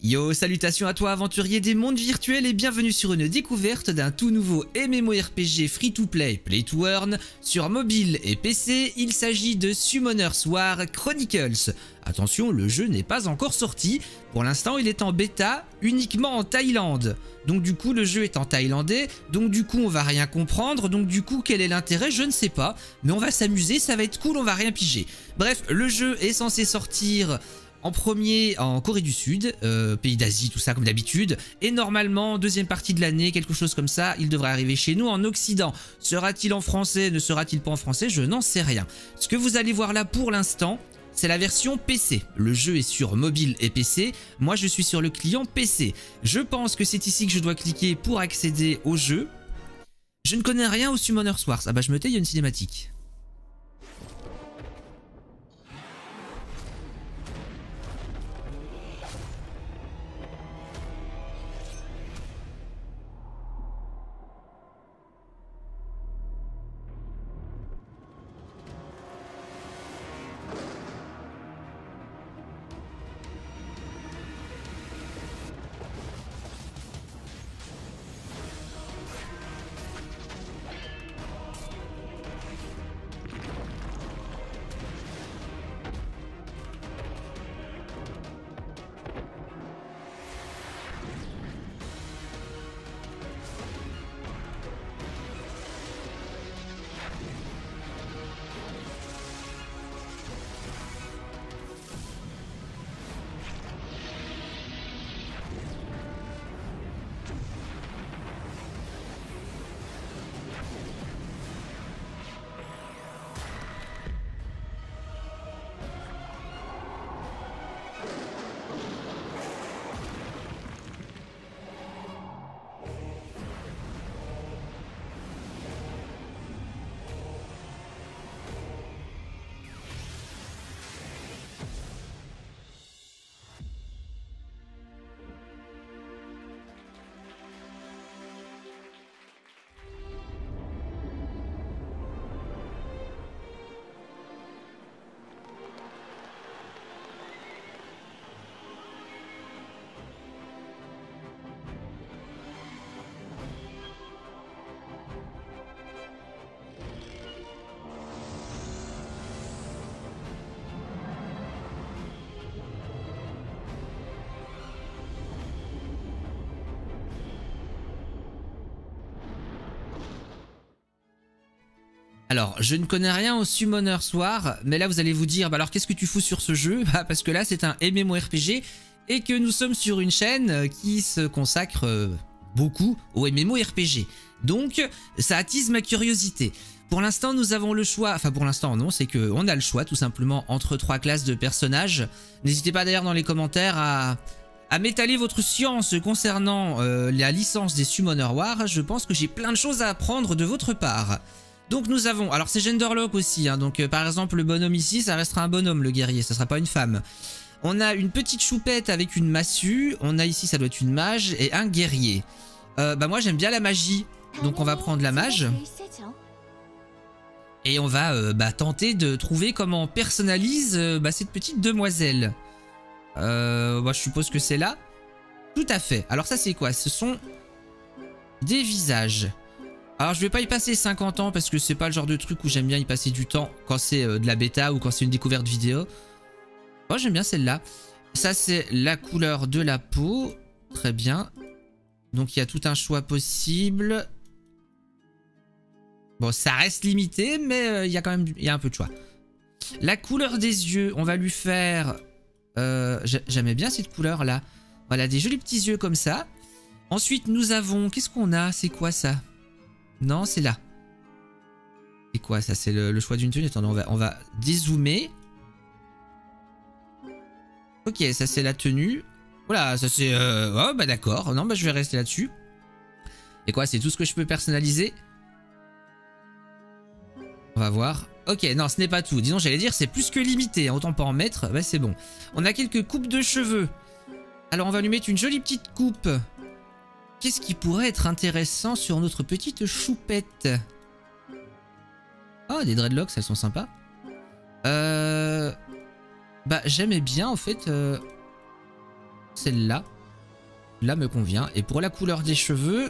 Yo, salutations à toi aventurier des mondes virtuels et bienvenue sur une découverte d'un tout nouveau MMORPG free-to-play Play-to-Earn sur mobile et PC. Il s'agit de Summoner's War Chronicles. Attention, le jeu n'est pas encore sorti. Pour l'instant, il est en bêta uniquement en Thaïlande. Donc du coup, le jeu est en thaïlandais. Donc du coup, on va rien comprendre. Donc du coup, quel est l'intérêt? Je ne sais pas. Mais on va s'amuser, ça va être cool, on va rien piger. Bref, le jeu est censé sortir en premier en Corée du Sud, pays d'Asie, tout ça comme d'habitude. Et normalement, deuxième partie de l'année, quelque chose comme ça, il devrait arriver chez nous en Occident. Sera-t-il en français, ne sera-t-il pas en français? Je n'en sais rien. Ce que vous allez voir là pour l'instant, c'est la version PC. Le jeu est sur mobile et PC. Moi, je suis sur le client PC. Je pense que c'est ici que je dois cliquer pour accéder au jeu. Je ne connais rien au Summoner's Wars. Ah bah je me tais, il y a une cinématique. Alors, je ne connais rien au Summoner's War, mais là vous allez vous dire, bah alors qu'est-ce que tu fous sur ce jeu? Bah parce que là c'est un MMORPG et que nous sommes sur une chaîne qui se consacre beaucoup au MMORPG. Donc ça attise ma curiosité. Pour l'instant nous avons le choix, enfin pour l'instant non, c'est qu'on a le choix tout simplement entre 3 classes de personnages. N'hésitez pas d'ailleurs dans les commentaires à m'étaler votre science concernant la licence des Summoner's War. Je pense que j'ai plein de choses à apprendre de votre part. Donc nous avons, alors c'est genderlock aussi, hein, donc par exemple le bonhomme ici, ça restera un bonhomme le guerrier, ça sera pas une femme. On a une petite choupette avec une massue, on a ici ça doit être une mage et un guerrier. Bah moi j'aime bien la magie, donc on va prendre la mage. Et on va tenter de trouver comment on personnalise cette petite demoiselle. Bah, je suppose que c'est là. Tout à fait, alors ça c'est quoi? Ce sont des visages. Alors je vais pas y passer 50 ans parce que c'est pas le genre de truc où j'aime bien y passer du temps quand c'est de la bêta ou quand c'est une découverte vidéo. Moi j'aime bien celle-là. Ça c'est la couleur de la peau. Très bien. Donc il y a tout un choix possible. Bon ça reste limité mais il y a quand même un peu de choix. La couleur des yeux, on va lui faire... J'aimais bien cette couleur là. Voilà des jolis petits yeux comme ça. Ensuite nous avons... Qu'est-ce qu'on a? C'est quoi ça? Non, c'est là. C'est quoi ça? C'est le choix d'une tenue. Attendez, on va dézoomer. Ok, ça c'est la tenue. Voilà, ça c'est... Oh, bah d'accord. Non, bah je vais rester là-dessus. Et quoi, c'est tout ce que je peux personnaliser? On va voir. Ok, non, ce n'est pas tout. Disons, j'allais dire, c'est plus que limité. Hein. Autant pas en mettre. Bah c'est bon. On a quelques coupes de cheveux. Alors, on va lui mettre une jolie petite coupe. Qu'est-ce qui pourrait être intéressant sur notre petite choupette? Oh, des dreadlocks, elles sont sympas. Bah, j'aimais bien, en fait. Celle-là. Là me convient. Et pour la couleur des cheveux,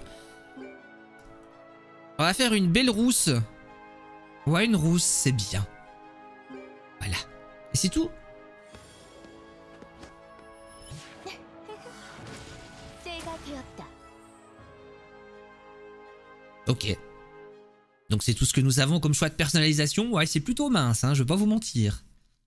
on va faire une belle rousse. Ouais, une rousse, c'est bien. Voilà. Et c'est tout. Ok. Donc c'est tout ce que nous avons comme choix de personnalisation. Ouais, c'est plutôt mince, hein, je vais pas vous mentir.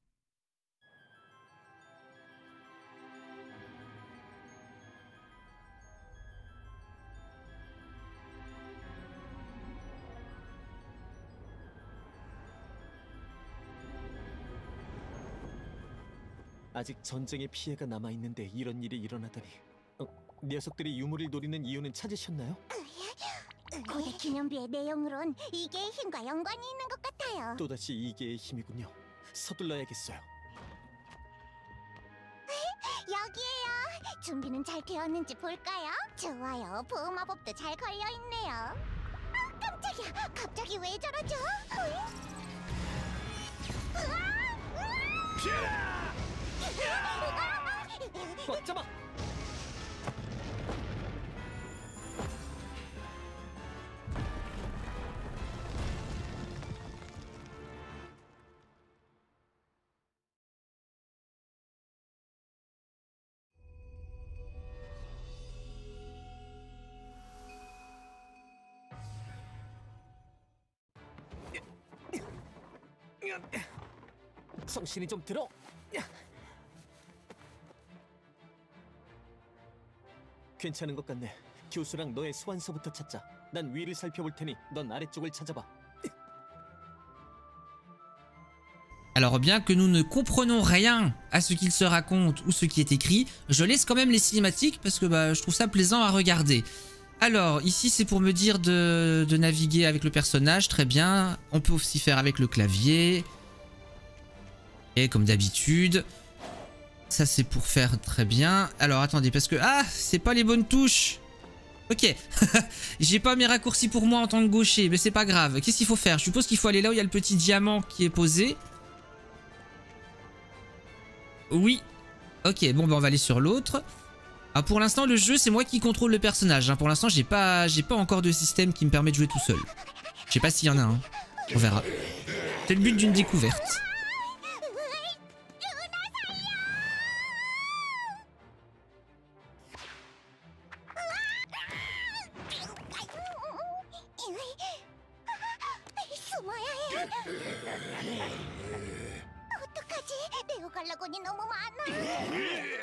아직 전쟁의 피해가 남아있는데 이런 일이 일어나다니. 녀석들이 유물을 노리는 이유는 찾으셨나요? 고대 기념비의 내용으론 이계의 힘과 연관이 있는 것 같아요. 또다시 이계의 힘이군요. 서둘러야겠어요. 여기에요. 준비는 잘 되었는지 볼까요? 좋아요. 보호마법도 잘 걸려있네요. 깜짝이야. 갑자기 왜 저러죠? 꽉 잡아! 정신이 좀 들어. 괜찮은 것 같네. 교수랑 너의 소환서부터 찾자. 난 위를 살펴볼 테니 넌 아래쪽을 찾아봐. Alors bien que nous ne comprenons rien à ce qu'il se raconte ou ce qui est écrit, je laisse quand même les cinématiques parce que je trouve ça plaisant à regarder. Alors ici c'est pour me dire de naviguer avec le personnage, très bien. On peut aussi faire avec le clavier. Et comme d'habitude. Ça c'est pour faire très bien. Alors attendez parce que... Ah, c'est pas les bonnes touches. Ok. J'ai pas mes raccourcis pour moi en tant que gaucher, mais c'est pas grave. Qu'est-ce qu'il faut faire? Je suppose qu'il faut aller là où il y a le petit diamant qui est posé. Oui. Ok, bon on va aller sur l'autre. Ah, pour l'instant le jeu c'est moi qui contrôle le personnage. Pour l'instant j'ai pas encore de système qui me permet de jouer tout seul. Je sais pas s'il y en a un. On verra. C'est le but d'une découverte. 어떡하지? 내어갈라곤이 너무 많아.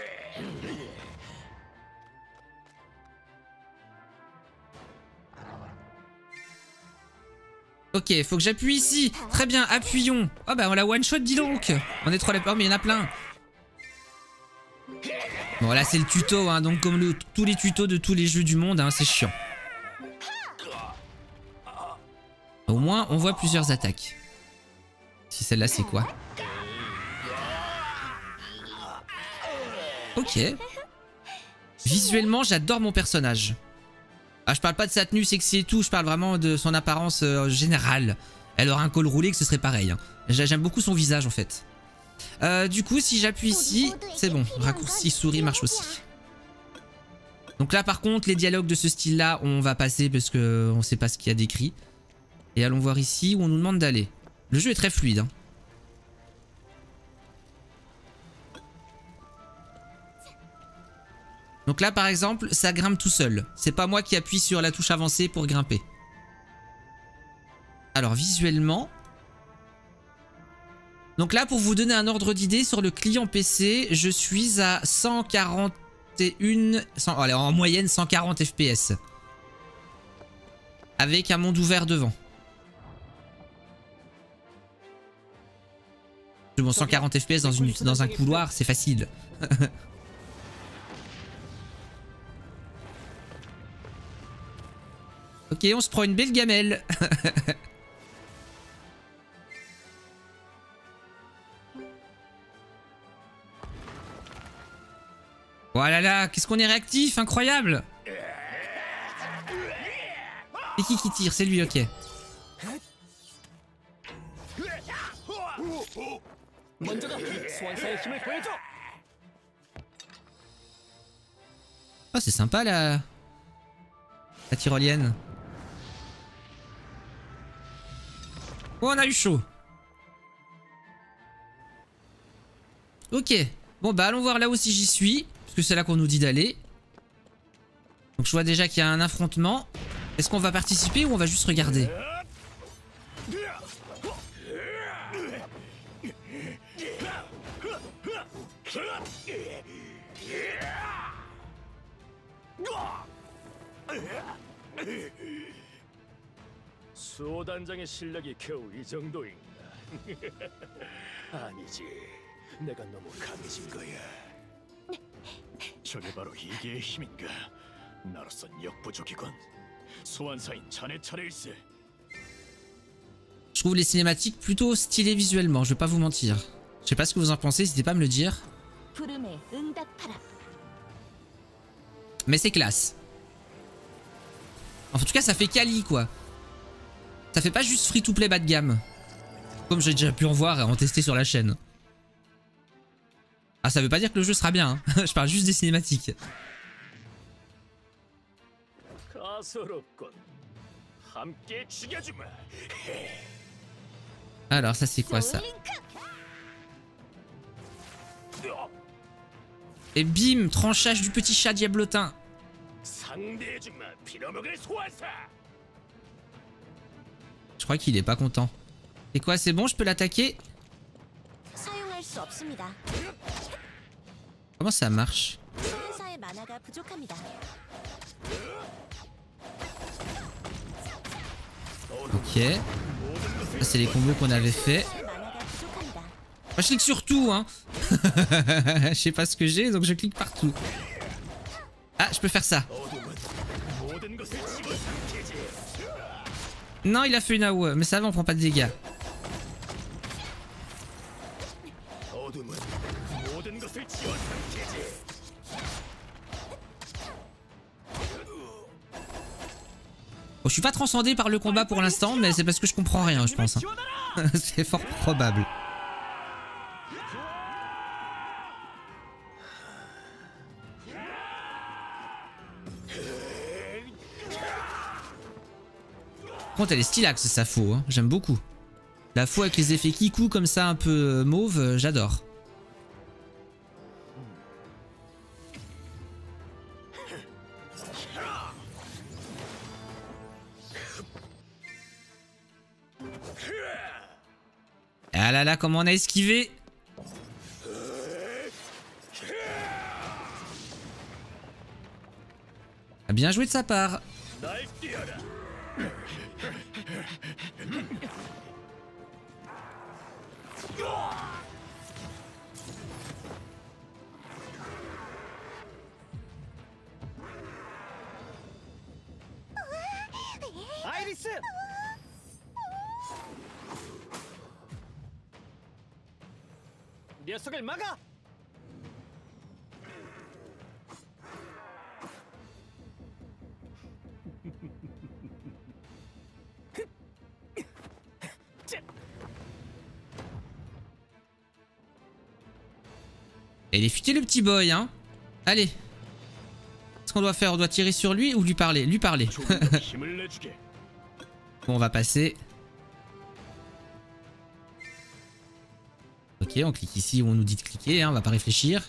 Ok, faut que j'appuie ici. Très bien, appuyons. Oh bah on la one shot, dis donc. On est trop là. Oh mais il y en a plein. Bon là c'est le tuto, hein, donc comme tous les tutos de tous les jeux du monde, hein, c'est chiant. Au moins on voit plusieurs attaques. Si celle-là c'est quoi? Ok. Visuellement j'adore mon personnage. Ah, je parle pas de sa tenue sexy et tout, je parle vraiment de son apparence générale. Elle aura un col roulé que ce serait pareil. Hein. J'aime beaucoup son visage en fait. Du coup si j'appuie ici, c'est bon. Raccourci souris marche aussi. Donc là par contre les dialogues de ce style là on va passer parce que on sait pas ce qu'il y a d'écrit. Et allons voir ici où on nous demande d'aller. Le jeu est très fluide. Hein. Donc là par exemple ça grimpe tout seul. C'est pas moi qui appuie sur la touche avancée pour grimper. Alors visuellement... Donc là pour vous donner un ordre d'idée sur le client PC, je suis à 141... allez, en moyenne 140 FPS. Avec un monde ouvert devant. Bon 140 FPS dans un couloir c'est facile. Ok, on se prend une belle gamelle. Voilà là, qu'est-ce qu'on est réactif, incroyable. C'est qui tire? C'est lui, ok. Oh, c'est sympa la tyrolienne. Oh, on a eu chaud. Ok. Bon bah allons voir là où si j'y suis. Parce que c'est là qu'on nous dit d'aller. Donc je vois déjà qu'il y a un affrontement. Est-ce qu'on va participer ou on va juste regarder? 수호단장의 실력이 겨우 이 정도인가? 아니지, 내가 너무 강해진 거야. 저게 바로 이계의 힘인가? 나로선 역부족이군. 소환사인 자네 차례일세. Je trouve les cinématiques plutôt stylées visuellement, je vais pas vous mentir. Je sais pas ce que vous en pensez, n'hésitez pas à me le dire. Mais c'est classe. En tout cas, ça fait quali quoi. Ça fait pas juste free to play bas de gamme. Comme j'ai déjà pu en voir et en tester sur la chaîne. Ah, ça veut pas dire que le jeu sera bien, hein. Je parle juste des cinématiques. Alors, ça c'est quoi ça? Et bim, tranchage du petit chat diablotin. Je crois qu'il est pas content. Et quoi, c'est bon, je peux l'attaquer? Comment ça marche? Ok. Ça c'est les combos qu'on avait fait. Moi je clique sur tout hein. Je sais pas ce que j'ai donc je clique partout. Ah, je peux faire ça. Non, il a fait une AOE, mais ça va, on prend pas de dégâts. Bon, je suis pas transcendé par le combat pour l'instant, mais c'est parce que je comprends rien, je pense. Hein. C'est fort probable. Par contre, elle est stylaxe sa faux, hein. J'aime beaucoup. La faux avec les effets kikou comme ça, un peu mauve, j'adore. Ah là là, comment on a esquivé! Ah, bien joué de sa part. 아이리스! 녀석을 막아! Elle est futé le petit boy, hein. Allez. Ce qu'on doit faire, on doit tirer sur lui ou lui parler? Lui parler. Bon, on va passer. Ok, on clique ici où on nous dit de cliquer, hein, on va pas réfléchir.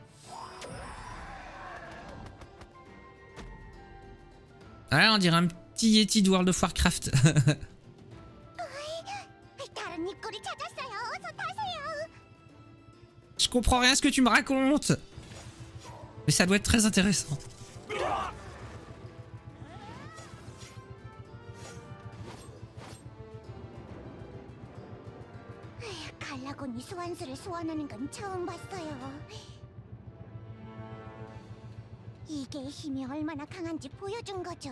Ah, on dirait un petit Yeti de World of Warcraft. Je comprends rien à ce que tu me racontes. Mais ça doit être très intéressant. 갈라곤이 소환수를 소환하는 건 처음 봤어요. 이게 힘이 얼마나 강한지 보여준 거죠.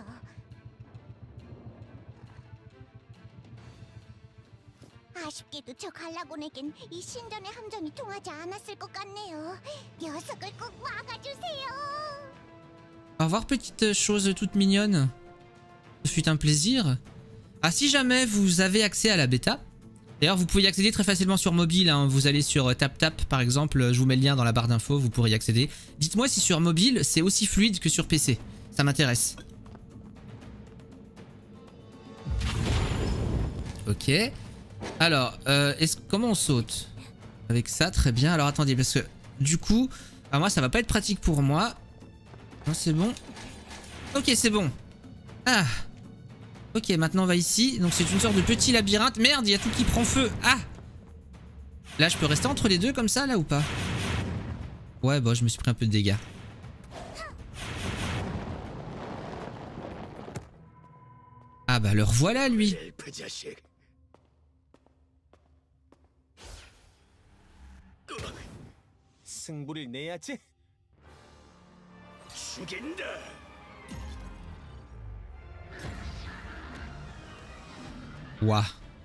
아쉽게도 저 갈라곤에겐 이 신전의 함정이 통하지 않았을 것 같네요. 녀석을 꼭 막아주세요. Au revoir petite chose toute mignonne. Ce fut un plaisir. Ah, si jamais vous avez accès à la bêta, D'ailleurs, vous pouvez y accéder très facilement sur mobile, hein. Vous allez sur TapTap par exemple, je vous mets le lien dans la barre d'infos, vous pourrez y accéder. Dites-moi si sur mobile c'est aussi fluide que sur PC, ça m'intéresse. Ok. Alors, comment on saute? Avec ça, très bien. Alors attendez, parce que du coup, moi ça va pas être pratique pour moi. Non, c'est bon. Ok, c'est bon. Ah. Ok, maintenant on va ici. Donc c'est une sorte de petit labyrinthe. Merde, il y a tout qui prend feu. Ah. Là, je peux rester entre les deux comme ça, là, ou pas? Ouais, bon, je me suis pris un peu de dégâts. Ah bah, le revoilà, lui. 승부를 내야지. 죽인다. Ouah.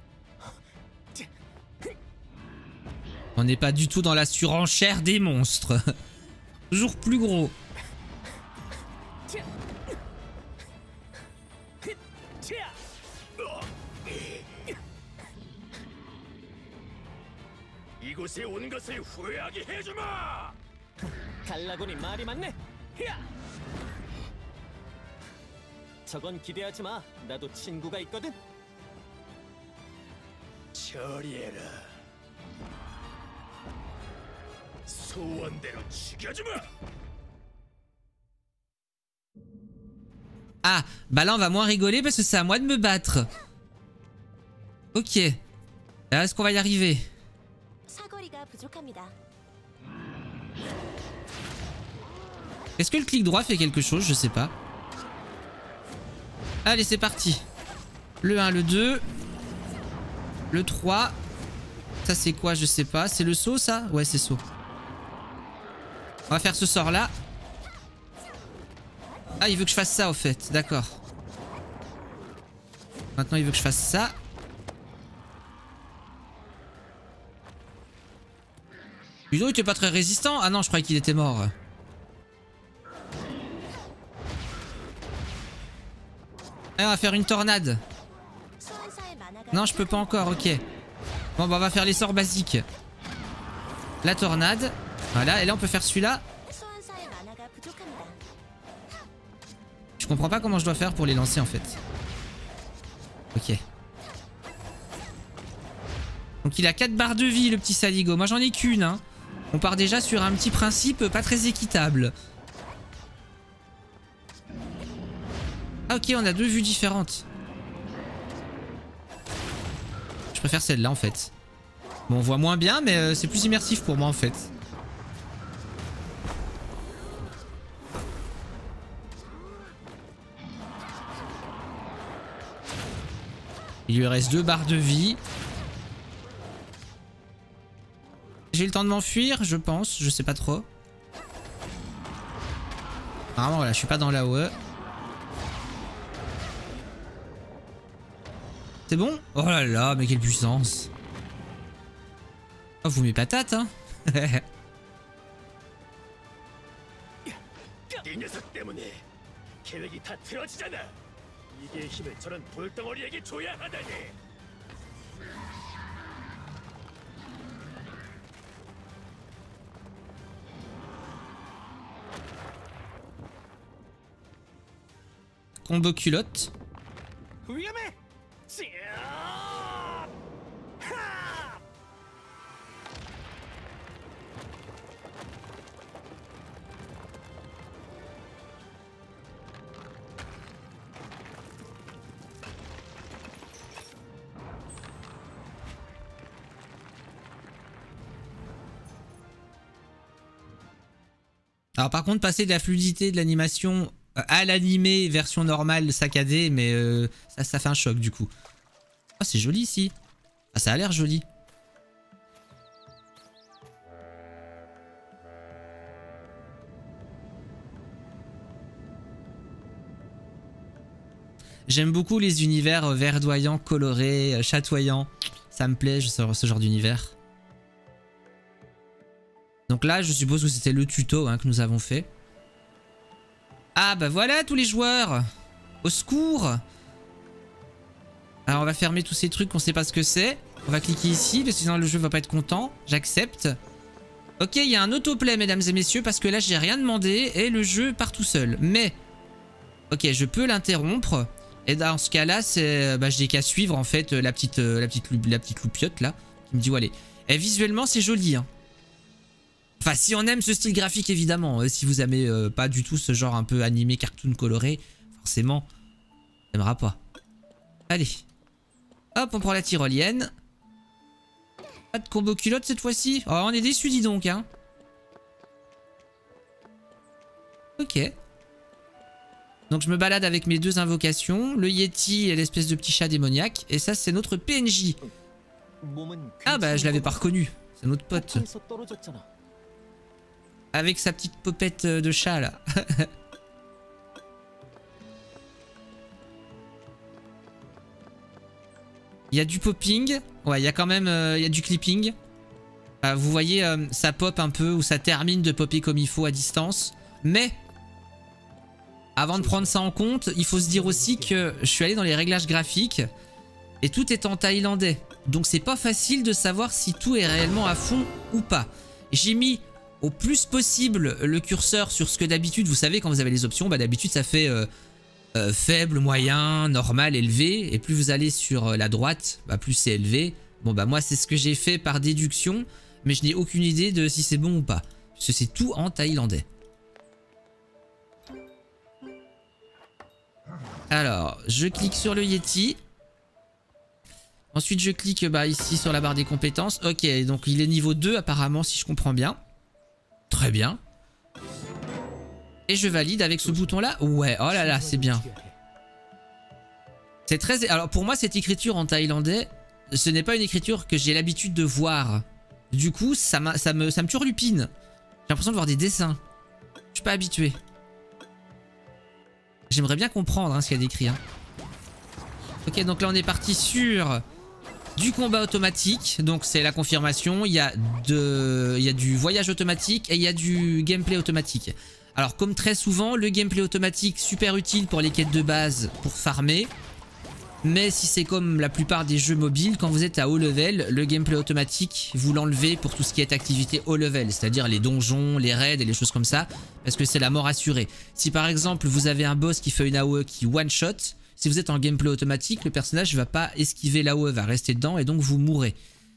On n'est pas du tout dans la surenchère des monstres. Toujours plus gros. 이곳에 온 것을 후회하게 해주마. 갈라곤이 말이 많네. 히야! 저건 기대하지 마. 나도 친구가 있거든. 처리해라. 소원대로 죽여주마. Ah, bah là on va moins rigoler parce que c'est à moi de me battre. Ok. Là, est-ce qu'on va y arriver? Est-ce que le clic droit fait quelque chose? Je sais pas. Allez, c'est parti. Le 1, le 2. Le 3. Ça c'est quoi? Je sais pas. C'est le saut ça? Ouais, c'est saut. On va faire ce sort là. Ah, il veut que je fasse ça au fait. D'accord. Maintenant il veut que je fasse ça. Ludo il était pas très résistant. Ah non, je croyais qu'il était mort. Allez, on va faire une tornade. Non, je peux pas encore, ok. Bon, bah on va faire les sorts basiques. La tornade. Voilà, et là on peut faire celui-là. Je comprends pas comment je dois faire pour les lancer en fait. Ok. Donc il a 4 barres de vie le petit Saligo. Moi j'en ai qu'une hein. On part déjà sur un petit principe pas très équitable. Ah ok, on a 2 vues différentes. Je préfère celle-là en fait. Bon, on voit moins bien mais c'est plus immersif pour moi en fait. Il lui reste 2 barres de vie. J'ai eu le temps de m'enfuir, je pense. Je sais pas trop. Vraiment, voilà, je suis pas dans la OE. C'est bon? Oh là là, mais quelle puissance. Oh, vous mes patates, hein. 이 녀석 때문에 계획이 다 틀어지잖아. 이게 힘을 저런 돌덩어리에게 줘야 하다니. Combo culotte. 위험해. Alors par contre, passer de la fluidité de l'animation à l'animé version normale saccadée, mais ça fait un choc du coup. Ah, c'est joli ici. Ah, ça a l'air joli. J'aime beaucoup les univers verdoyants, colorés, chatoyants. Ça me plaît, ce genre d'univers. Donc là, je suppose que c'était le tuto hein, que nous avons fait. Ah bah voilà tous les joueurs. Au secours. Alors on va fermer tous ces trucs qu'on sait pas ce que c'est. On va cliquer ici parce que sinon le jeu va pas être content. J'accepte. Ok, il y a un autoplay, mesdames et messieurs, parce que là, j'ai rien demandé et le jeu part tout seul. Mais, ok, je peux l'interrompre. Et dans ce cas-là, c'est, bah, j'ai qu'à suivre en fait la petite loupiote là, qui me dit où aller. Et visuellement, c'est joli. Hein. Enfin, si on aime ce style graphique, évidemment. Si vous aimez pas du tout ce genre un peu animé, cartoon coloré, forcément, on n'aimera pas. Allez. Hop, on prend la tyrolienne. Pas de combo culotte cette fois-ci. Oh, on est déçus, dis donc, hein. Ok. Donc je me balade avec mes 2 invocations, le Yeti et l'espèce de petit chat démoniaque. Et ça, c'est notre PNJ. Ah bah, je l'avais pas reconnu. C'est notre pote. Avec sa petite popette de chat, là. Il y a du popping. Ouais, il y a quand même il y a du clipping. Vous voyez, ça pop un peu ou ça termine de popper comme il faut à distance. Mais, avant de prendre ça en compte, il faut se dire aussi que je suis allé dans les réglages graphiques et tout est en thaïlandais. Donc c'est pas facile de savoir si tout est réellement à fond ou pas. J'ai mis au plus possible le curseur sur ce que d'habitude, vous savez quand vous avez les options, bah d'habitude ça fait... faible, moyen, normal, élevé. Et plus vous allez sur la droite, bah plus c'est élevé. Bon bah moi c'est ce que j'ai fait par déduction. Mais je n'ai aucune idée de si c'est bon ou pas. Parce que c'est tout en thaïlandais. Alors, je clique sur le Yeti. Ensuite je clique bah, ici sur la barre des compétences. Ok, donc il est niveau 2 apparemment si je comprends bien. Très bien. Et je valide avec ce bouton là. Ouais, oh là là, c'est bien. C'est très... Alors pour moi cette écriture en thaïlandais, ce n'est pas une écriture que j'ai l'habitude de voir. Du coup ça me turlupine. J'ai l'impression de voir des dessins. Je suis pas habitué. J'aimerais bien comprendre hein, ce qu'il y a d'écrit. Hein. Ok, donc là on est parti sur du combat automatique. Donc c'est la confirmation. Il y a du voyage automatique et il y a du gameplay automatique. Alors comme très souvent, le gameplay automatique super utile pour les quêtes de base pour farmer. Mais si c'est comme la plupart des jeux mobiles, quand vous êtes à haut level, le gameplay automatique, vous l'enlevez pour tout ce qui est activité haut level. C'est-à-dire les donjons, les raids et les choses comme ça. Parce que c'est la mort assurée. Si par exemple vous avez un boss qui fait une AOE qui one-shot, si vous êtes en gameplay automatique, le personnage ne va pas esquiver l'AOE, va rester dedans et donc vous mourrez.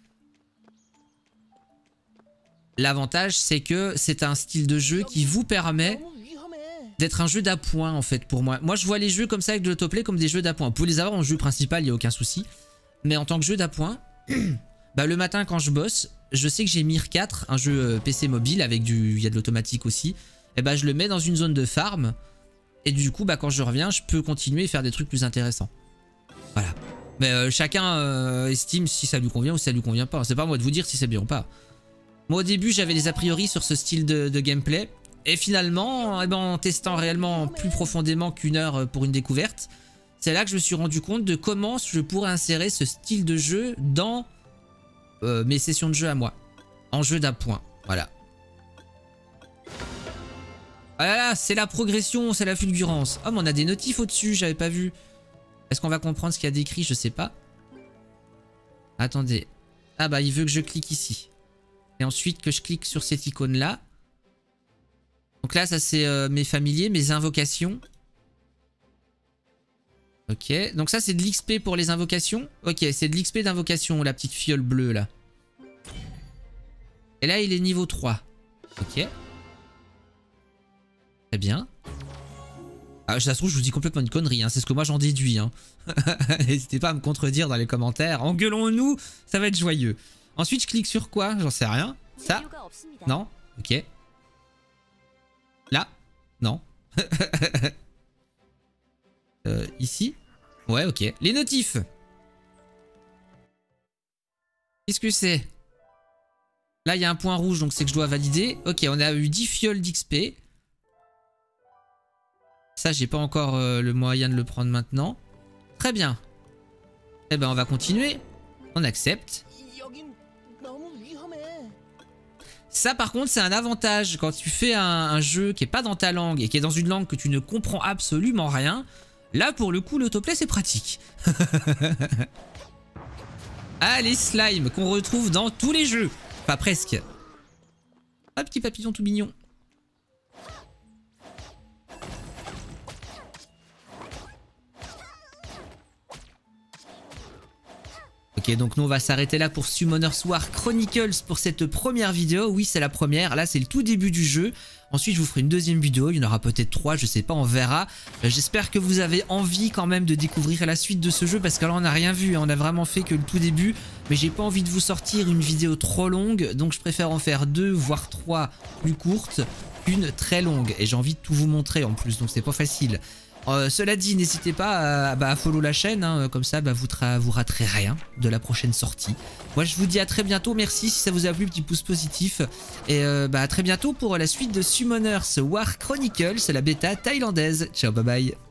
L'avantage, c'est que c'est un style de jeu qui vous permet d'être un jeu d'appoint en fait pour moi. Moi je vois les jeux comme ça avec de l'autoplay comme des jeux d'appoint. Vous pouvez les avoir en jeu principal, il n'y a aucun souci. Mais en tant que jeu d'appoint, bah, le matin quand je bosse, je sais que j'ai Mir 4, un jeu PC mobile avec il y a de l'automatique aussi. Et bah je le mets dans une zone de farm. Et du coup bah, quand je reviens, je peux continuer et faire des trucs plus intéressants. Voilà. Mais chacun estime si ça lui convient ou si ça lui convient pas. C'est pas à moi de vous dire si c'est bien ou pas. Moi au début j'avais des a priori sur ce style de gameplay. Et finalement, eh ben, en testant réellement plus profondément qu'1 heure pour une découverte, c'est là que je me suis rendu compte de comment je pourrais insérer ce style de jeu dans mes sessions de jeu à moi. En jeu d'appoint, voilà. Voilà, c'est la progression, c'est la fulgurance. Oh mais on a des notifs au-dessus, j'avais pas vu. Est-ce qu'on va comprendre ce qu'il y a d'écrit? Je sais pas. Attendez. Ah bah il veut que je clique ici. Et ensuite que je clique sur cette icône là. Donc là ça c'est mes familiers, mes invocations. Ok, donc ça c'est de l'XP pour les invocations. Ok, c'est de l'XP d'invocation, la petite fiole bleue là. Et là il est niveau 3. Ok. Très bien. Ah, ça se trouve je vous dis complètement une connerie, hein. C'est ce que moi j'en déduis. Hein. N'hésitez pas à me contredire dans les commentaires. Engueulons-nous, ça va être joyeux. Ensuite je clique sur quoi? J'en sais rien. Ça? Non? Ok. Là? Non. Ici? Ouais, ok. Les notifs. Qu'est-ce que c'est? Là, il y a un point rouge, donc c'est que je dois valider. Ok, on a eu 10 fioles d'XP. Ça, j'ai pas encore le moyen de le prendre maintenant. Très bien. Eh ben, on va continuer. On accepte. Ça par contre c'est un avantage quand tu fais un jeu qui est pas dans ta langue et qui est dans une langue que tu ne comprends absolument rien. Là pour le coup l'autoplay c'est pratique. Ah, les slimes qu'on retrouve dans tous les jeux. Enfin, presque. Ah, petit papillon tout mignon. Ok, donc nous on va s'arrêter là pour Summoner's War Chronicles pour cette première vidéo. Oui, c'est la première. Là, c'est le tout début du jeu. Ensuite, je vous ferai une deuxième vidéo. Il y en aura peut-être 3, je sais pas, on verra. J'espère que vous avez envie quand même de découvrir la suite de ce jeu parce que là, on n'a rien vu. On a vraiment fait que le tout début. Mais j'ai pas envie de vous sortir une vidéo trop longue. Donc, je préfère en faire 2, voire 3 plus courtes qu'une très longue. Et j'ai envie de tout vous montrer en plus. Donc, c'est pas facile. Cela dit, n'hésitez pas à follow la chaîne, hein, comme ça vous raterez rien de la prochaine sortie. Moi je vous dis à très bientôt, merci si ça vous a plu, petit pouce positif. Et à très bientôt pour la suite de Summoner's War Chronicles, la bêta thaïlandaise. Ciao, bye bye.